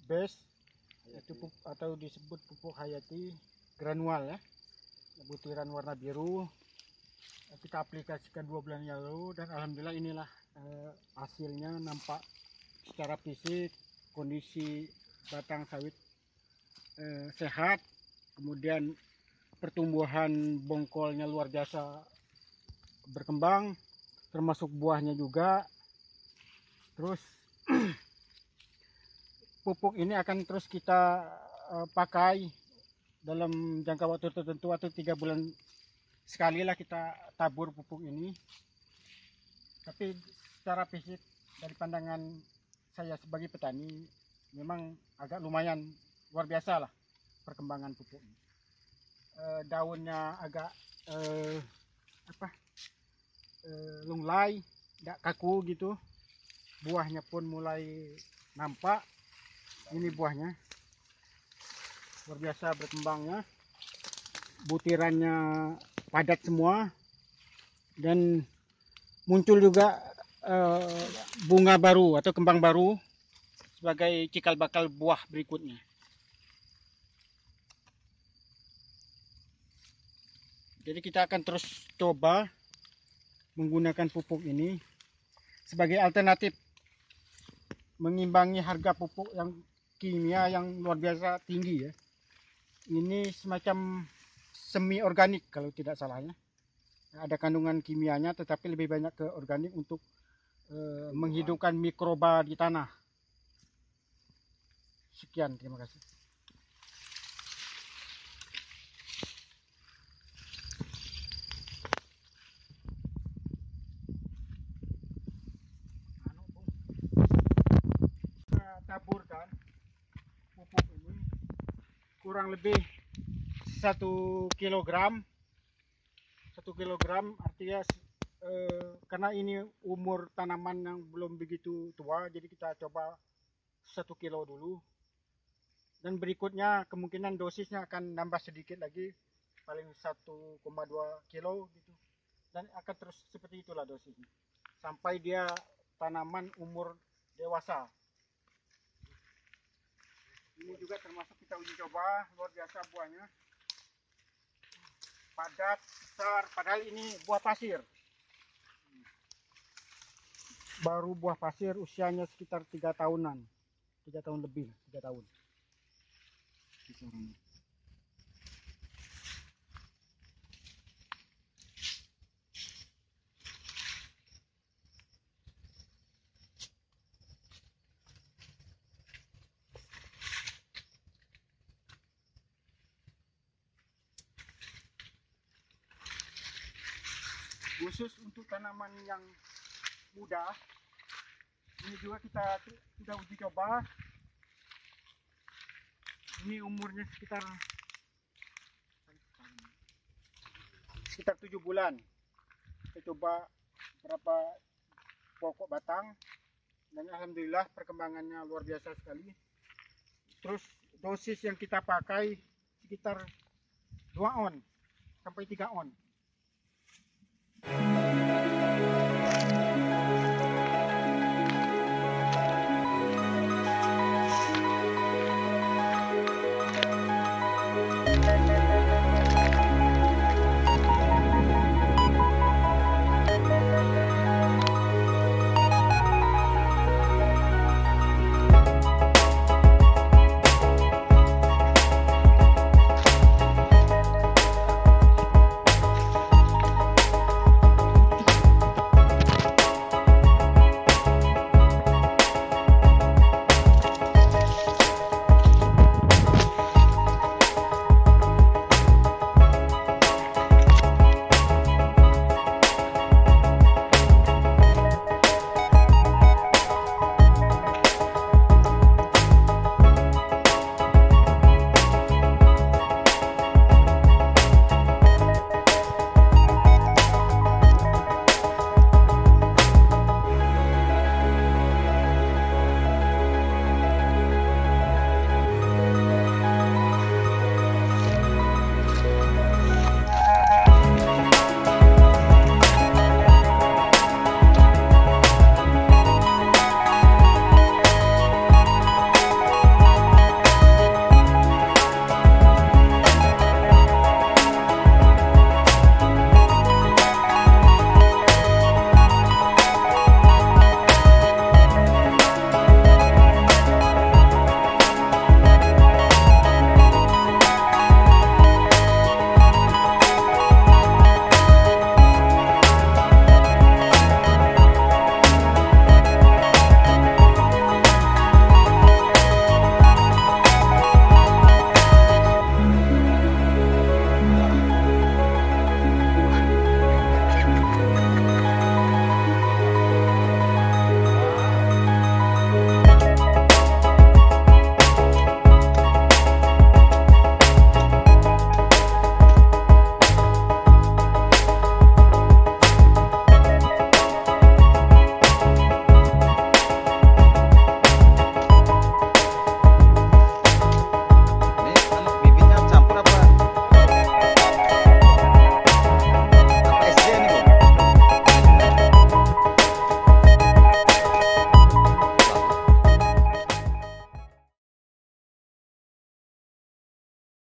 base itu atau disebut pupuk hayati granual ya, butiran warna biru. Kita aplikasikan 2 bulan yang lalu dan alhamdulillah inilah hasilnya. Nampak secara fisik kondisi batang sawit sehat, kemudian pertumbuhan bongkolnya luar biasa berkembang, termasuk buahnya juga. Terus pupuk ini akan terus kita pakai dalam jangka waktu tertentu, atau 3 bulan sekali lah kita tabur pupuk ini. Tapi secara fisik dari pandangan saya sebagai petani memang agak lumayan luar biasa lah perkembangan pupuk ini. Daunnya agak lunglai, tidak kaku gitu. Buahnya pun mulai nampak. Ini buahnya luar biasa berkembangnya, butirannya padat semua, dan muncul juga bunga baru atau kembang baru sebagai cikal bakal buah berikutnya. Jadi kita akan terus coba menggunakan pupuk ini sebagai alternatif, mengimbangi harga pupuk yang kimia yang luar biasa tinggi ya. Ini semacam semi organik kalau tidak salah ya. Ada kandungan kimianya tetapi lebih banyak ke organik untuk menghidupkan mikroba di tanah. Sekian, terima kasih. Kita taburkan pupuk ini kurang lebih 1 kilogram. 1 kilogram artinya karena ini umur tanaman yang belum begitu tua, jadi kita coba 1 kilo dulu. Dan berikutnya kemungkinan dosisnya akan nambah sedikit lagi, paling 1,2 kilo gitu. Dan akan terus seperti itulah dosisnya sampai dia tanaman umur dewasa. Ini juga termasuk kita uji coba, luar biasa buahnya. Padat, besar, padahal ini buah pasir. Baru buah pasir, usianya sekitar 3 tahunan. 3 tahun lebih, 3 tahun. Khusus untuk tanaman yang muda, ini juga kita sudah uji coba. Ini umurnya sekitar 7 bulan. Kita coba berapa pokok batang dan alhamdulillah perkembangannya luar biasa sekali. Terus dosis yang kita pakai sekitar 2 on sampai 3 on.